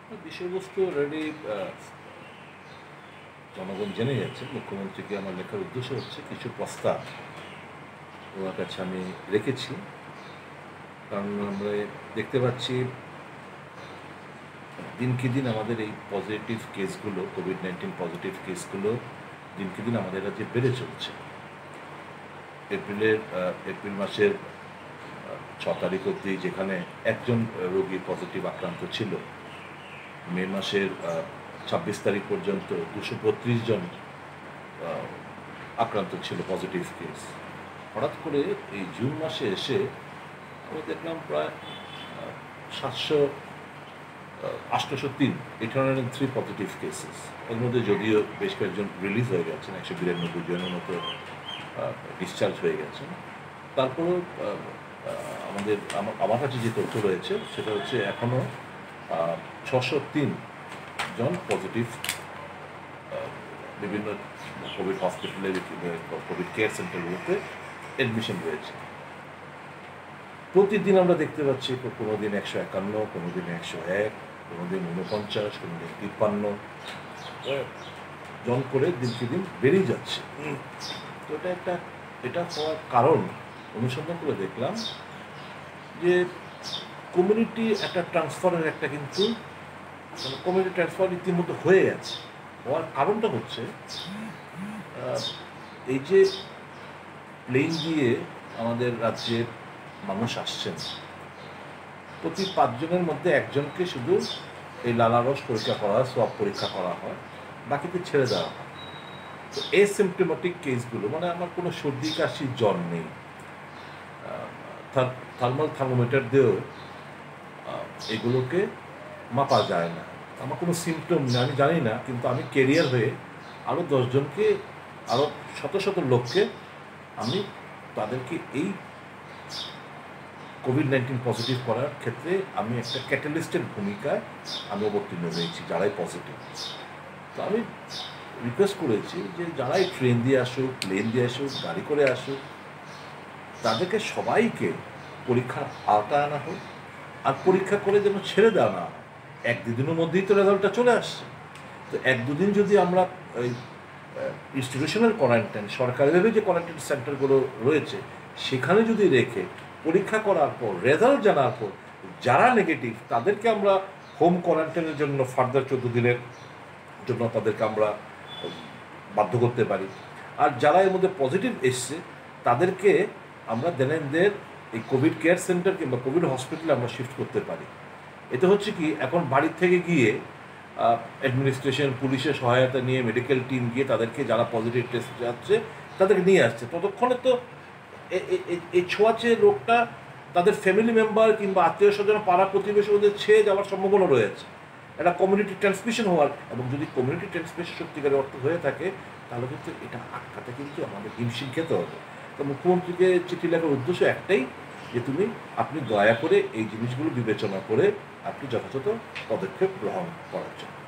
বিষয়বস্তু অলরেডি জনগণ জেনে গেছে। মুখ্যমন্ত্রীকে আমার লেখার উদ্দেশ্য হচ্ছে কিছু প্রস্তাব ওনার কাছে আমি রেখেছি। কারণ আমরা দেখতে পাচ্ছি দিনকে দিন আমাদের এই পজিটিভ কেসগুলো, কোভিড-19 পজিটিভ কেসগুলো দিনকে দিন আমাদের রাজ্যে বেড়ে চলছে। এপ্রিল মাসের ৬ তারিখ অবধি যেখানে একজন রোগী পজিটিভ আক্রান্ত ছিল, মে মাসের ২৬ তারিখ পর্যন্ত ২৩২ জন আক্রান্ত ছিল পজিটিভ কেস। হঠাৎ করে এই জুন মাসে এসে আমরা দেখলাম প্রায় 803 পজিটিভ কেসেস। এর মধ্যে যদিও বেশ কয়েকজন রিলিজ হয়ে গেছেন, ১৯২ জনের মতো ডিসচার্জ হয়ে গেছেন। তারপরেও আমার কাছে যে তথ্য রয়েছে সেটা হচ্ছে এখনও ৬০৩ জন পজিটিভ বিভিন্ন কোভিড হসপিটালে, কোভিড কেয়ার সেন্টারগুলোতে অ্যাডমিশন রয়েছে। প্রতিদিন আমরা দেখতে পাচ্ছি কোনো দিন ১৫১, কোনো দিন ১০১, কোনো দিন ৪৯, কোনো দিন ৫৩ জন করে দিনকে দিন বেড়েই যাচ্ছে। তো এটা হওয়ার কারণ অনুসন্ধান করে দেখলাম যে কমিউনিটি একটা ট্রান্সফারের একটা কিন্তু কমিউনিটি ট্রান্সফার ইতিমধ্যে হয়ে গেছে। হওয়ার কারণটা হচ্ছে এই যে প্লেন দিয়ে আমাদের রাজ্যে মানুষ আসছেন, প্রতি ৫ জনের মধ্যে একজনকে শুধু এই লালারস পরীক্ষা করা হয়, সোয়াব পরীক্ষা করা হয়, বাকিতে ছেড়ে দেওয়া হয়। তো এসিম্পটোমেটিক কেসগুলো, মানে আমার কোনো সর্দি কাশি জ্বর নেই, থার্মাল থার্মোমিটার দিয়েও এগুলোকে মাপা যায় না, আমার কোনো সিমটম নেই, আমি জানি না, কিন্তু আমি ক্যারিয়ার হয়ে আরও ১০ জনকে, আরও শত শত লোককে আমি তাদেরকে এই কোভিড-19 পজিটিভ করার ক্ষেত্রে আমি একটা ক্যাটালিস্টের ভূমিকায় আমি অবতীর্ণ হয়েছি, যারাই পজিটিভ। তো আমি রিকোয়েস্ট করেছি যে যারাই ট্রেন দিয়ে আসুক, প্লেন দিয়ে আসুক, গাড়ি করে আসুক, তাদেরকে সবাইকে পরীক্ষার আওতায় আনা হোক, আর পরীক্ষা করে যেন ছেড়ে দেওয়া না হয়। ১-২ দিনের মধ্যেই তো রেজাল্টটা চলে আসছে। তো ১-২ দিন যদি আমরা ওই ইনস্টিটিউশনাল কোয়ারেন্টাইন, সরকারিভাবে যে কোয়ারেন্টাইন সেন্টারগুলো রয়েছে সেখানে যদি রেখে পরীক্ষা করার পর রেজাল্ট জানার পর যারা নেগেটিভ তাদেরকে আমরা হোম কোয়ারেন্টাইনের জন্য ফার্দার ১৪ দিনের জন্য তাদেরকে আমরা বাধ্য করতে পারি। আর যারা এর মধ্যে পজিটিভ এসছে তাদেরকে আমরা দেনের এই কোভিড কেয়ার সেন্টার কিংবা কোভিড হসপিটালে আমরা শিফট করতে পারি। এতে হচ্ছে কি, এখন বাড়ির থেকে গিয়ে অ্যাডমিনিস্ট্রেশন, পুলিশের সহায়তা নিয়ে, মেডিকেল টিম গিয়ে তাদেরকে যারা পজিটিভ টেস্ট যাচ্ছে তাদেরকে নিয়ে আসছে, ততক্ষণে তো এই ছোঁয়াচে রোগটা তাদের ফ্যামিলি মেম্বার কিংবা আত্মীয় স্বজন, পাড়া প্রতিবেশী ওদের ছেয়ে যাওয়ার সম্ভাবনা রয়েছে, একটা কমিউনিটি ট্রান্সমিশন হওয়ার। এবং যদি কমিউনিটি ট্রান্সমিশন সত্যিকারের অর্থ হয়ে থাকে তাহলে কিন্তু এটা আটকাতে কিন্তু আমাদের হিমশিম খেতে হবে। তো মুখ্যমন্ত্রীকে চিঠি লেখার উদ্দেশ্য একটাই, যে আপনি দয়া করে এই জিনিসগুলো বিবেচনা করে আপনি যথাযথ পদক্ষেপ গ্রহণ করার জন্য।